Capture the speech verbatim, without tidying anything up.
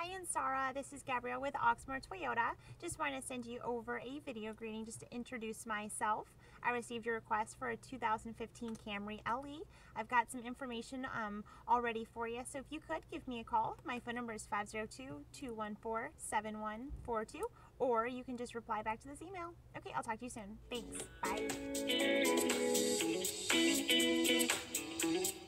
Hi Ansara, this is Gabrielle with Oxmoor Toyota. Just want to send you over a video greeting just to introduce myself. I received your request for a two thousand fifteen Camry L E. I've got some information um, already for you, so if you could give me a call. My phone number is five zero two, two one four, seven one four two, or you can just reply back to this email. Okay, I'll talk to you soon. Thanks. Bye.